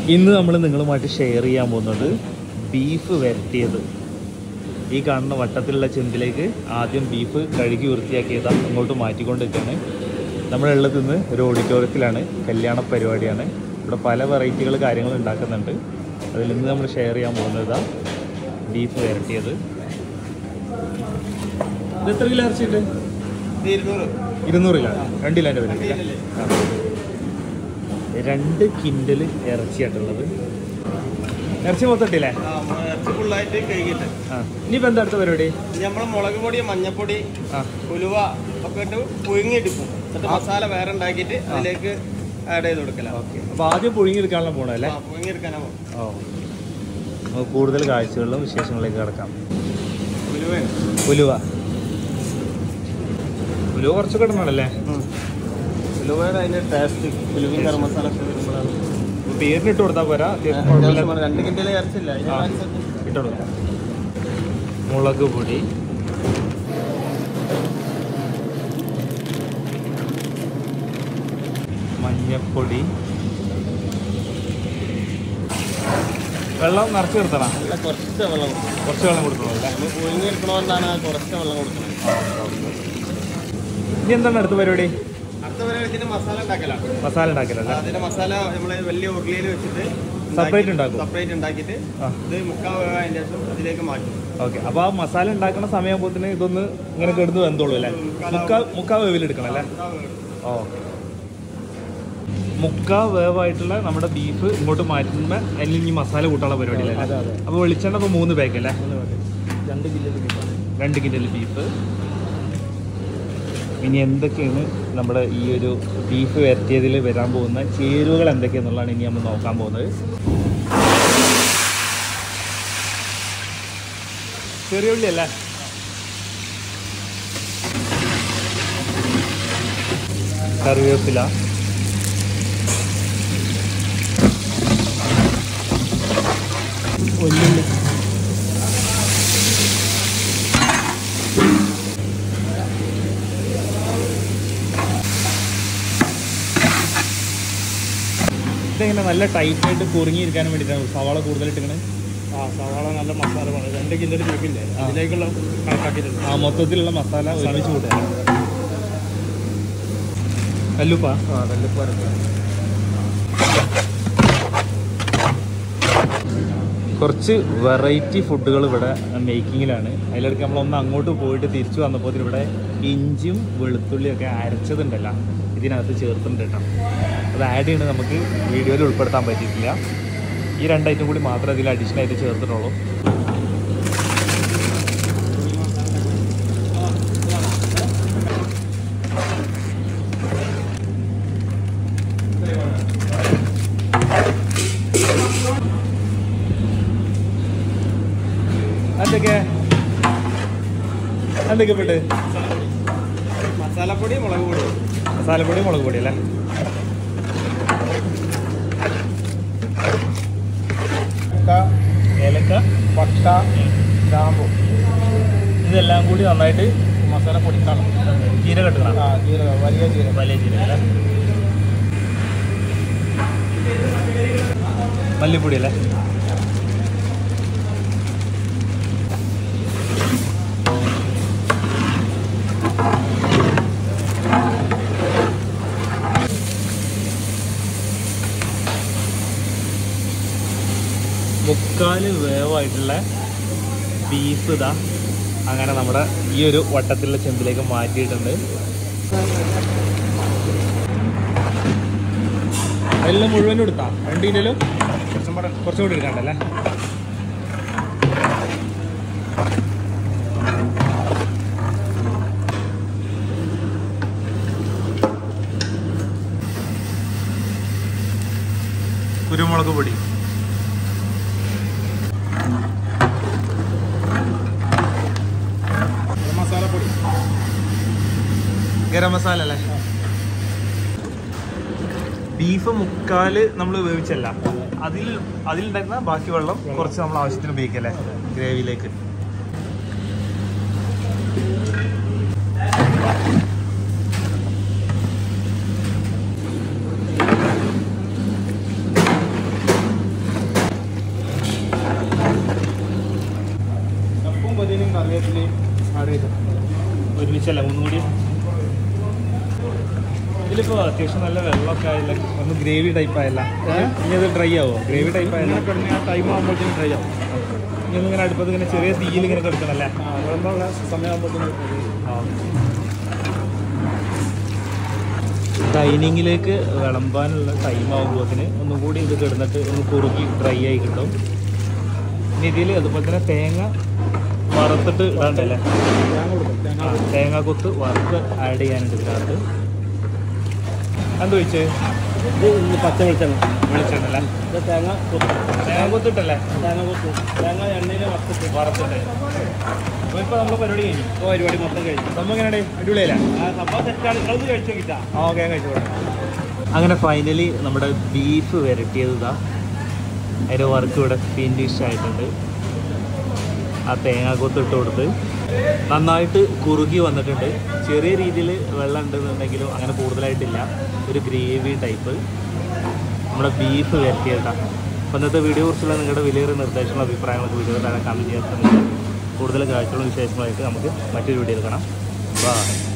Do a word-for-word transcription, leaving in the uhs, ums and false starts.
ഇന്ന് നമ്മൾ നിങ്ങളുമായിട്ട് ഷെയർ ചെയ്യാൻ പോകുന്നത് ബീഫ് വരട്ടിയത്. ഈ കാണുന്ന വട്ടത്തിലുള്ള ചെമ്പിലേക്ക് ആദ്യം ബീഫ് കഴുകി വൃത്തിയാക്കിയതാണ് അങ്ങോട്ട് മാറ്റിക്കൊണ്ടിരിക്കുകയാണ്. നമ്മളുള്ളത് ഇന്ന് ഒരു ഓഡിറ്റോറിയത്തിലാണ്, കല്യാണ പരിപാടിയാണ്. ഇവിടെ പല വെറൈറ്റികൾ കാര്യങ്ങൾ ഉണ്ടാക്കുന്നുണ്ട്. അതിൽ നിന്ന് നമ്മൾ ഷെയർ ചെയ്യാൻ പോകുന്നത് ബീഫ് വരട്ടിയത്. ഇത് എത്ര കിലോ ഇറച്ചിട്ട്? ഇരുന്നൂറ് ഇരുന്നൂറ് കിലോ രണ്ട് കിലോൻ്റെ പരിപാടി. രണ്ട് കിൻഡൽ ഇറച്ചിയായിട്ടുള്ളത്. ഇറച്ചി മൊത്തത്തില്ലേ? ഇറച്ചി ഫുള്ളായിട്ട് കഴുകിയിട്ട്. ആ ഇനിയിപ്പോൾ എന്താ അടുത്ത പരിപാടി? നമ്മൾ മുളക് പൊടി, മഞ്ഞപ്പൊടി, ഉലുവ ഒക്കെ ഇട്ട് പുഴുങ്ങിയെടുക്കും. എന്നിട്ട് മസാല വേറെ ഉണ്ടാക്കിയിട്ട് അതിലേക്ക് ആഡ് ചെയ്ത് കൊടുക്കലാണ്. ഓക്കെ, അപ്പോൾ ആദ്യം പുഴുങ്ങിയെടുക്കാനുള്ള പോകണല്ലേ? പുഴുങ്ങിയെടുക്കാനാണ്. ഓ, നമുക്ക് കൂടുതൽ കാഴ്ചകളിലും വിശേഷങ്ങളിലേക്ക് കിടക്കാം. ഉലുവ ഉലുവ ഉലുവ കുറച്ചൊക്കെ ഇടണമല്ലേ? ഉലുവയുടെ അതിൻ്റെ ടേസ്റ്റ് ഉലുവയും ഗരം മസാല ഒക്കെ വരുമ്പോഴാണ്. പേരിനിട്ട് കൊടുത്താൽ പോരാ, രണ്ട് കിൻഡൽ ഇറച്ചില്ല ഇട്ട് കൊടുക്കാം. മുളക് പൊടി, മഞ്ഞപ്പൊടി, വെള്ളം നിറച്ച് നിർത്തണം. കുറച്ച് വെള്ളം കൊടുക്കണം. കുറച്ച് വെള്ളം കൊടുക്കണമല്ലേ? നമ്മൾ പുഴുങ്ങിയെടുക്കണോണ്ടാണ് കുറച്ച് വെള്ളം കൊടുക്കുന്നത്. ഇനി എന്താണ് അടുത്ത പരിപാടി? അടുത്ത പരിപാടി മസാല ഉണ്ടാക്കലാണ്. മസാല ഉണ്ടാക്കലല്ലേ? അതിന്റെ മസാല നമ്മൾ വലിയ ഉരുളിയിൽ വെച്ചിട്ട് സെപ്പറേറ്റ് ഉണ്ടാക്കും. സെപ്പറേറ്റ് ഉണ്ടാക്കിയിട്ട് ഇത് മുക്കാൽ വേവായതിന് ശേഷം അതിലേക്ക് മാറ്റും. ഓക്കെ, അപ്പോൾ ആ മസാല ഉണ്ടാക്കുന്ന സമയമാകുമ്പോഴത്തേന് ഇതൊന്ന് ഇങ്ങനെ കിടന്ന് വെന്തോളൂ അല്ലേ? മുക്കാൽ മുക്കാൽ വേവിലെടുക്കണം അല്ലേ? ഓ, മുക്കാൽ വേവായിട്ടുള്ള നമ്മുടെ ബീഫ് ഇങ്ങോട്ട് മാറ്റുമ്പോൾ അതിൽ ഇനി മസാല കൂട്ടാനുള്ള പരിപാടിയിലല്ലേ? അപ്പോൾ വെളിച്ചെണ്ണ ഇപ്പോൾ മൂന്ന് പാക്ക് അല്ലേ? രണ്ട് കിലോ ബീഫ്. രണ്ട് കിലോ ബീഫ്. ഇനി എന്തൊക്കെയാണ് നമ്മുടെ ഈ ഒരു ബീഫ് വരട്ടിയതിൽ വരാൻ പോകുന്ന ചേരുവകൾ എന്തൊക്കെയാണെന്നുള്ളതാണ് ഇനി നമ്മൾ നോക്കാൻ പോകുന്നത്. ചെറിയ ഉള്ളി അല്ലേ? കറിവേപ്പില, ഉള്ളുള്ളി, ഇതെങ്ങനെ നല്ല ടൈറ്റായിട്ട് കുറുങ്ങിയിരിക്കാൻ വേണ്ടിയിട്ടാണ് സവാള കൂടുതലിട്ടിങ്ങനെ. ആ സവാള നല്ല മസാല വേണം. രണ്ട് കിലോ ബീഫില്ലേ അതിലേക്കുള്ള കണക്കാക്കിയിട്ടുണ്ട്. ആ മൊത്തത്തിലുള്ള മസാല ഒരുമിച്ച് കൂട്ടുക. കല്ലുപ്പ. ആ കല്ലുപ്പ. കുറച്ച് വെറൈറ്റി ഫുഡുകൾ ഇവിടെ മേക്കിങ്ങിലാണ്. അതിലിടയ്ക്ക് നമ്മളൊന്ന് അങ്ങോട്ട് പോയിട്ട് തിരിച്ചു വന്നപ്പോൾ ഇവിടെ ഇഞ്ചിയും വെളുത്തുള്ളിയൊക്കെ അരച്ചതുണ്ടല്ലോ ഇതിനകത്ത് ചേർത്തിട്ടുണ്ട് കേട്ടോ. അത് ആഡ് ചെയ്യണത് നമുക്ക് വീഡിയോയിൽ ഉൾപ്പെടുത്താൻ പറ്റിയിട്ടില്ല. ഈ രണ്ടൈറ്റം കൂടി മാത്രമേ അതിൽ അഡീഷണൽ ആയിട്ട് ചേർത്തിട്ടുള്ളൂ. എന്തൊക്കെ എന്തൊക്കെ പെട്ട്? മസാലപ്പൊടി, മുളക് പൊടി. മസാലപ്പൊടി, മുളക് പൊടി അല്ലേ? ഏലക്ക, പട്ട, ഗ്രാമ്പു ഇതെല്ലാം കൂടി നന്നായിട്ട് മസാല പൊടിക്കണം. ജീരകം ഇട്ടണം. ആ ജീരകം, വലിയ ജീരകം. വലിയ ജീരകം അല്ലേ? മല്ലിപ്പൊടി അല്ലേ? മുക്കാൽ വേവായിട്ടുള്ള ബീഫ് ഇതാ അങ്ങനെ നമ്മുടെ ഈ ഒരു വട്ടത്തിലുള്ള ചെമ്പിലേക്ക് മാറ്റിയിട്ടുണ്ട്. എല്ലാം മുഴുവനും എടുത്താ രണ്ട് കിലോ കുറച്ചും കൂടെ കുറച്ചും കൂടി എടുക്കണ്ടല്ലേ? കുരുമുളക് പൊടി, മസാലപ്പൊടി, ഗരം മസാല അല്ലേ? ബീഫ് മുക്കാല് നമ്മൾ വേവിച്ചല്ല, അതിൽ അതിലുണ്ടായിരുന്ന ബാക്കി വെള്ളം കുറച്ച് നമ്മൾ ആവശ്യത്തിന് ഉപയോഗിക്കല്ലേ ഗ്രേവിയിലേക്ക്. കറിവേപ്പിലയും ആഡ് ചെയ്തിട്ടുണ്ട്. ഒരുമിച്ചല്ല മൂന്നും കൂടി. ഇതിലിപ്പോൾ അത്യാവശ്യം നല്ല വെള്ളമൊക്കെ ആയില്ല, ഒന്ന് ഗ്രേവി ടൈപ്പ് ആയല്ല. ഇനി അത് ഡ്രൈ ആവോ? ഗ്രേവി ടൈപ്പ് ആയല്ല ആ ടൈം ആകുമ്പോഴത്തേനും ട്രൈ ആവും. ഇനി ഒന്നിങ്ങനെ അടുപ്പത്ത് ഇങ്ങനെ ചെറിയ തീയിൽ ഇങ്ങനെ കിടക്കണല്ലേ? വിളമ്പുള്ള സമയമാകുമ്പോഴത്തേനും ഡൈനിങ്ങിലേക്ക് വിളമ്പാനുള്ള ടൈം ആകുമ്പോഴത്തിന് ഒന്നും കൂടി ഇത് കിടന്നിട്ട് ഒന്ന് കുറുക്കി ഡ്രൈ ആയി കിട്ടും. ഇനി ഇതിൽ അതുപോലെ തന്നെ തേങ്ങ വറുത്തിട്ട് ഇടാണ്ടല്ലേ? തേങ്ങ കൊത്ത് വറുത്ത് ആഡ് ചെയ്യാനുണ്ട് ഇതിനകത്ത്. എന്താ ചോദിച്ചത്? ഇത് പച്ച വെളിച്ചെണ്ണ വെളിച്ചെണ്ണല്ലേ? ഇത് തേങ്ങ കൊത്ത് തേങ്ങ കൊത്തിട്ടല്ലേ? തേങ്ങ കൊത്ത് തേങ്ങ എണ്ണയിൽ വറുത്തിട്ട് വറുത്തിട്ട്. അപ്പോൾ ഇപ്പോൾ നമ്മൾ പരിപാടി കഴിഞ്ഞു. ഇപ്പോൾ പരിപാടി മൊത്തം കഴിഞ്ഞു. സംഭവം എങ്ങനെയാണ്? അടിപൊളിയല്ല? ആ സംഭവം തെറ്റാണ്. നിങ്ങളത് കഴിച്ചു നോക്കിട്ടാ. ആ ഓക്കെ, കഴിച്ചു കൊടുക്കാം. അങ്ങനെ ഫൈനലി നമ്മുടെ ബീഫ് വരട്ടിയത് ഇതാ. അതിൻ്റെ വർക്ക് ഇവിടെ ഫിനിഷ് ആയിട്ടുണ്ട്. ആ തേങ്ങാക്കൊത്ത് ഇട്ട് കൊടുത്ത് നന്നായിട്ട് കുറുകി വന്നിട്ടുണ്ട്. ചെറിയ രീതിയിൽ വെള്ളം ഉണ്ടെന്നുണ്ടെങ്കിലും അങ്ങനെ കൂടുതലായിട്ടില്ല. ഒരു ഗ്രേവി ടൈപ്പ് നമ്മുടെ ബീഫ് വരട്ടിയതാണ്. അപ്പോൾ ഇന്നത്തെ വീഡിയോ കുറിച്ചുള്ള നിങ്ങളുടെ വലിയൊരു നിർദ്ദേശങ്ങളും അഭിപ്രായങ്ങളൊക്കെ വീഡിയോ താഴെ കമൻറ്റ് ചെയ്യാൻ ശ്രമിക്കുക. കൂടുതൽ കാഴ്ചകളും വിശേഷങ്ങളായിട്ട് നമുക്ക് മറ്റൊരു വീഡിയോയിൽ കാണാം. ബൈ.